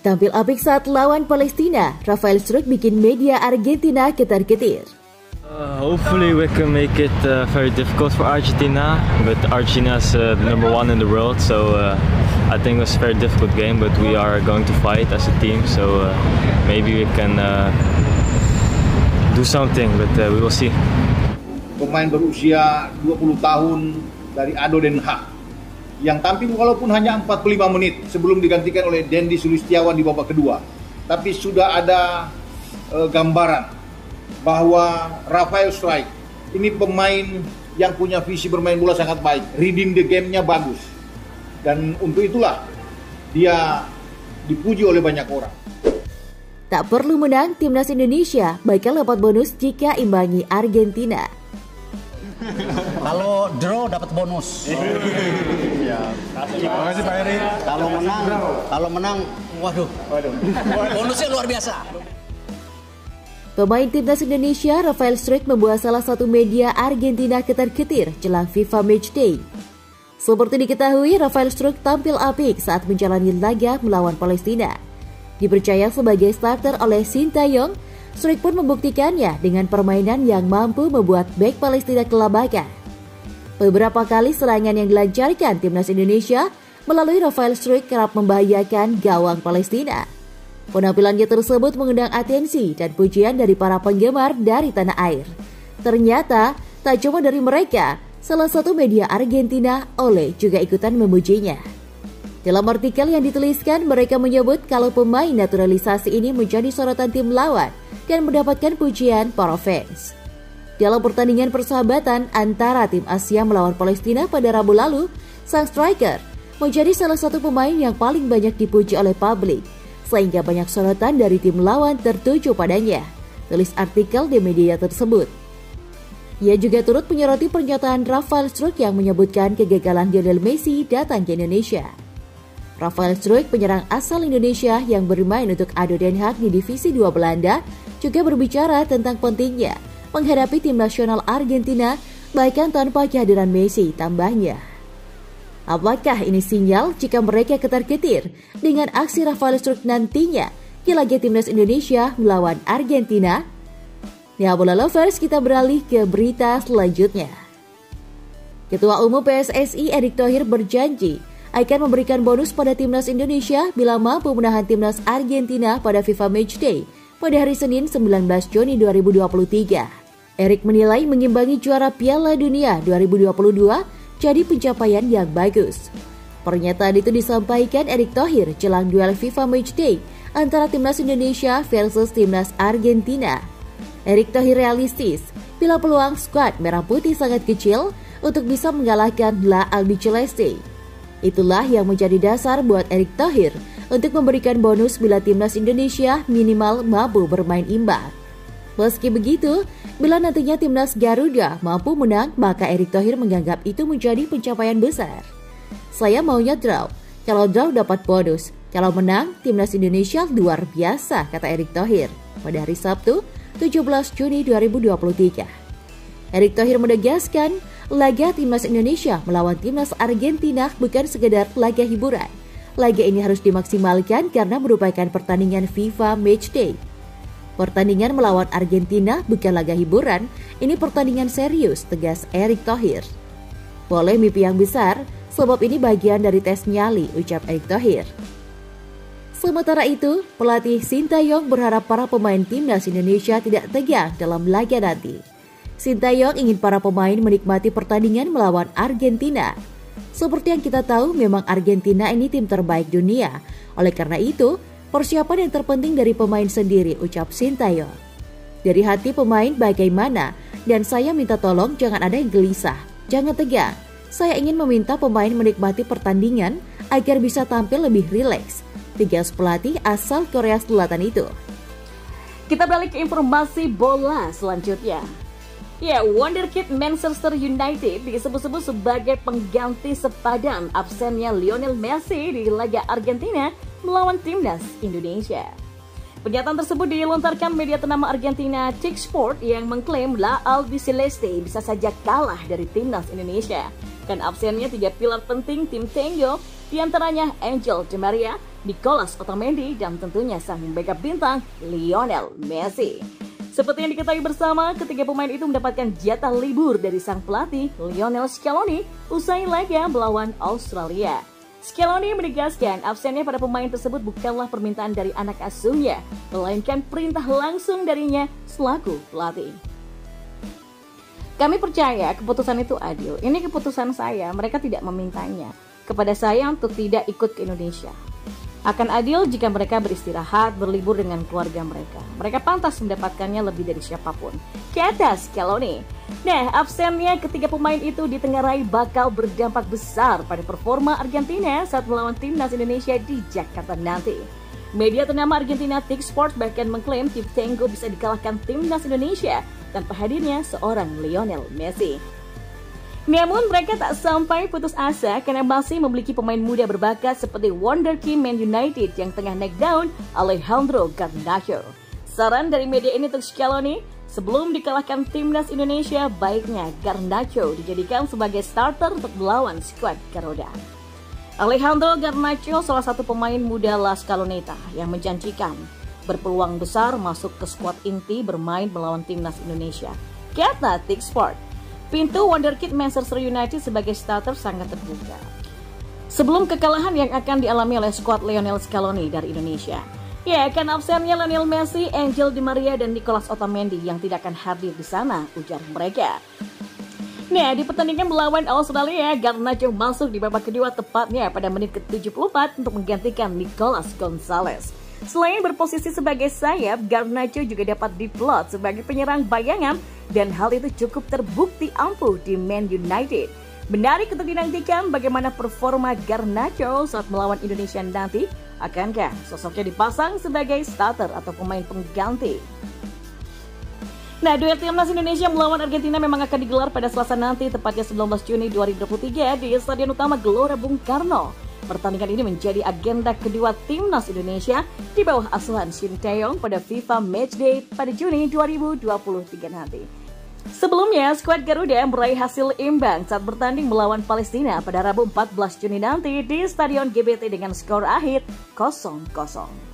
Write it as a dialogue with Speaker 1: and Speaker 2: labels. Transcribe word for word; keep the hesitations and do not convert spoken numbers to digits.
Speaker 1: Tampil apik saat lawan Palestina, Rafael Struijk bikin media Argentina ketar-ketir.
Speaker 2: Uh, hopefully we can make it uh, very difficult for Argentina, but Argentina is uh, number one in the world, so uh, I think it was a very difficult game, but we are going to fight as a team, so uh, maybe we can uh, do something, but uh, we will see.
Speaker 3: Pemain berusia dua puluh tahun dari Ado Den Haag yang tampil walaupun hanya empat puluh lima menit sebelum digantikan oleh Dendi Sulistiawan di babak kedua. Tapi sudah ada e, gambaran bahwa Rafael Struijk ini pemain yang punya visi bermain bola sangat baik, reading the game-nya bagus. Dan untuk itulah dia dipuji oleh banyak orang.
Speaker 1: Tak perlu menang, timnas Indonesia bakal dapat bonus jika imbangi Argentina.
Speaker 4: Kalau draw dapat bonus.
Speaker 5: Ya, terima kasih Pak Eri.
Speaker 4: Kalau menang, kalau menang, waduh, waduh, bonusnya luar biasa.
Speaker 1: Pemain timnas Indonesia Rafael Struijk membuat salah satu media Argentina ketar-ketir jelang FIFA Matchday. Seperti diketahui, Rafael Struijk tampil apik saat menjalani laga melawan Palestina. Dipercaya sebagai starter oleh Sintayong, Struijk pun membuktikannya dengan permainan yang mampu membuat bek Palestina kelabakan. Beberapa kali serangan yang dilancarkan timnas Indonesia melalui Rafael Struijk kerap membahayakan gawang Palestina. Penampilannya tersebut mengundang atensi dan pujian dari para penggemar dari tanah air. Ternyata, tak cuma dari mereka, salah satu media Argentina, Ole, juga ikutan memujinya. Dalam artikel yang dituliskan, mereka menyebut kalau pemain naturalisasi ini menjadi sorotan tim lawan dan mendapatkan pujian para fans. Dalam pertandingan persahabatan antara tim Asia melawan Palestina pada Rabu lalu, sang striker menjadi salah satu pemain yang paling banyak dipuji oleh publik, sehingga banyak sorotan dari tim lawan tertuju padanya, tulis artikel di media tersebut. Ia juga turut menyoroti pernyataan Rafael Struijk yang menyebutkan kegagalan Lionel Messi datang ke Indonesia. Rafael Struijk, penyerang asal Indonesia yang bermain untuk Ado Den Haag di Divisi dua Belanda, juga berbicara tentang pentingnya menghadapi tim nasional Argentina bahkan tanpa kehadiran Messi, tambahnya. Apakah ini sinyal jika mereka ketar-ketir dengan aksi Rafael Struijk nantinya di laga timnas Indonesia melawan Argentina? Nah, bola lovers, kita beralih ke berita selanjutnya. Ketua Umum P S S I Erick Thohir berjanji akan memberikan bonus pada timnas Indonesia bila mampu menahan timnas Argentina pada FIFA Matchday pada hari Senin sembilan belas Juni dua ribu dua puluh tiga. Erick menilai mengimbangi juara Piala Dunia dua ribu dua puluh dua jadi pencapaian yang bagus. Pernyataan itu disampaikan Erick Thohir jelang duel FIFA Matchday antara timnas Indonesia versus timnas Argentina. Erick Thohir realistis bila peluang skuad Merah Putih sangat kecil untuk bisa mengalahkan La Albiceleste. Itulah yang menjadi dasar buat Erick Thohir untuk memberikan bonus bila timnas Indonesia minimal mampu bermain imbang. Meski begitu, bila nantinya timnas Garuda mampu menang, maka Erick Thohir menganggap itu menjadi pencapaian besar. Saya maunya draw, kalau draw dapat bonus, kalau menang timnas Indonesia luar biasa, kata Erick Thohir pada hari Sabtu tujuh belas Juni dua ribu dua puluh tiga. Erick Thohir menegaskan, laga timnas Indonesia melawan timnas Argentina bukan sekedar laga hiburan. Laga ini harus dimaksimalkan karena merupakan pertandingan FIFA Matchday. Pertandingan melawan Argentina bukan laga hiburan, ini pertandingan serius, tegas Erick Thohir. Boleh mimpi yang besar, sebab ini bagian dari tes nyali, ucap Erick Thohir. Sementara itu, pelatih Sintayong berharap para pemain timnas Indonesia tidak tegang dalam laga nanti. Sintayong ingin para pemain menikmati pertandingan melawan Argentina. Seperti yang kita tahu, memang Argentina ini tim terbaik dunia. Oleh karena itu, persiapan yang terpenting dari pemain sendiri, ucap Sintayong. Dari hati pemain bagaimana, dan saya minta tolong jangan ada yang gelisah, jangan tegang. Saya ingin meminta pemain menikmati pertandingan agar bisa tampil lebih rileks, tegas pelatih asal Korea Selatan itu.
Speaker 6: Kita balik ke informasi bola selanjutnya. Ya, wonderkid Manchester United disebut-sebut sebagai pengganti sepadan absennya Lionel Messi di laga Argentina melawan timnas Indonesia. Pernyataan tersebut dilontarkan media ternama Argentina Talksport yang mengklaim La Albiceleste bisa saja kalah dari timnas Indonesia. Dan absennya tiga pilar penting tim Tango di antaranya Angel Di Maria, Nicolas Otamendi, dan tentunya sang backup bintang Lionel Messi. Seperti yang diketahui bersama, ketiga pemain itu mendapatkan jatah libur dari sang pelatih Lionel Scaloni usai laga melawan Australia. Scaloni menegaskan absennya pada pemain tersebut bukanlah permintaan dari anak asuhnya, melainkan perintah langsung darinya selaku pelatih. Kami percaya keputusan itu adil. Ini keputusan saya, mereka tidak memintanya kepada saya untuk tidak ikut ke Indonesia. Akan adil jika mereka beristirahat, berlibur dengan keluarga mereka. Mereka pantas mendapatkannya lebih dari siapapun, kata Scaloni. Nah, absennya ketiga pemain itu ditengarai bakal berdampak besar pada performa Argentina saat melawan timnas Indonesia di Jakarta nanti. Media ternama Argentina Tik Sport bahkan mengklaim tim Tenggo bisa dikalahkan timnas Indonesia tanpa hadirnya seorang Lionel Messi. Namun mereka tak sampai putus asa karena masih memiliki pemain muda berbakat seperti Wonderkid Man United yang tengah naik daun, Alejandro Garnacho. Saran dari media ini untuk Scaloni, sebelum dikalahkan timnas Indonesia, baiknya Garnacho dijadikan sebagai starter untuk melawan skuad Garuda. Alejandro Garnacho salah satu pemain muda La Scaloneta yang menjanjikan berpeluang besar masuk ke skuad inti bermain melawan timnas Indonesia, kata Tik Sport. Pintu Wonderkid Manchester United sebagai starter sangat terbuka sebelum kekalahan yang akan dialami oleh skuad Lionel Scaloni dari Indonesia. Ya, akan absennya Lionel Messi, Angel Di Maria, dan Nicolas Otamendi yang tidak akan hadir di sana, ujar mereka. Nah, di pertandingan melawan Australia, Garnacho masuk di babak kedua tepatnya pada menit ke tujuh puluh empat untuk menggantikan Nicolas Gonzalez. Selain berposisi sebagai sayap, Garnacho juga dapat diplot sebagai penyerang bayangan dan hal itu cukup terbukti ampuh di Man United. Menarik untuk dinantikan bagaimana performa Garnacho saat melawan Indonesia nanti. Akankah sosoknya dipasang sebagai starter atau pemain pengganti? Nah, duel timnas Indonesia melawan Argentina memang akan digelar pada Selasa nanti, tepatnya sembilan belas Juni dua ribu dua puluh tiga di Stadion Utama Gelora Bung Karno. Pertandingan ini menjadi agenda kedua timnas Indonesia di bawah asuhan Shin Tae-yong pada FIFA Matchday pada Juni dua ribu dua puluh tiga nanti. Sebelumnya, skuad Garuda meraih hasil imbang saat bertanding melawan Palestina pada Rabu empat belas Juni nanti di Stadion G B T dengan skor akhir kosong kosong.